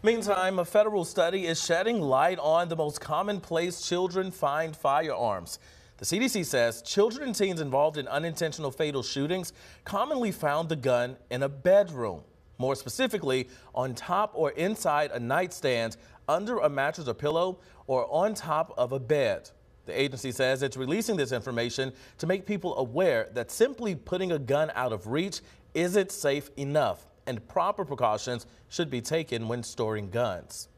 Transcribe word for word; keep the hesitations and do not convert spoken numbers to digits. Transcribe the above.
Meantime, a federal study is shedding light on the most common place children find firearms. The C D C says children and teens involved in unintentional fatal shootings commonly found the gun in a bedroom. More specifically, on top or inside a nightstand, under a mattress or pillow, or on top of a bed. The agency says it's releasing this information to make people aware that simply putting a gun out of reach isn't safe enough, and proper precautions should be taken when storing guns.